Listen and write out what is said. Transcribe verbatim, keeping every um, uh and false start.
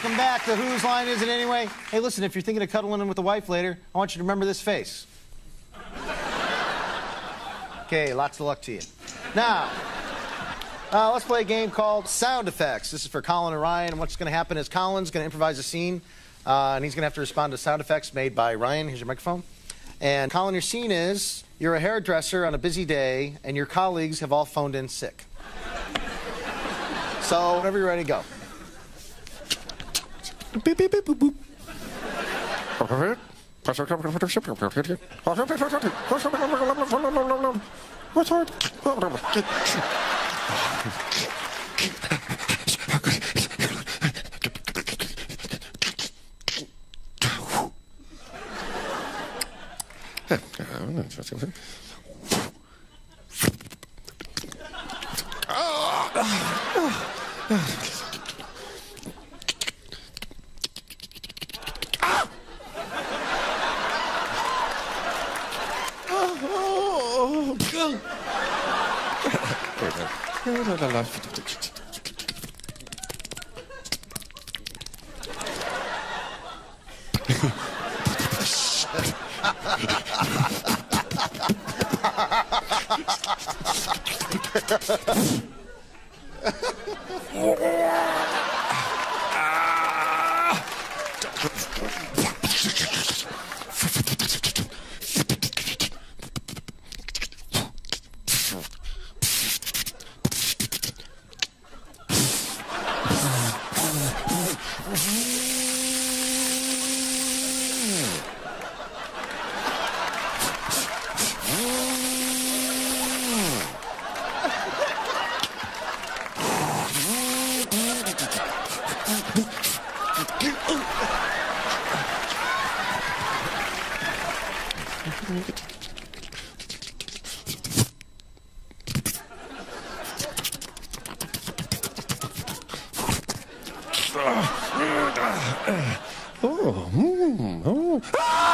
Welcome back to Whose Line Is It Anyway? Hey, listen, if you're thinking of cuddling in with the wife later, I want you to remember this face. Okay, lots of luck to you. Now, uh, let's play a game called Sound Effects. This is for Colin and Ryan, and what's going to happen is Colin's going to improvise a scene, uh, and he's going to have to respond to sound effects made by Ryan. Here's your microphone. And Colin, your scene is you're a hairdresser on a busy day, and your colleagues have all phoned in sick. So, whenever you're ready, go. Beep, beep, beep, boop, boop. Oh, mm, oh. Ah!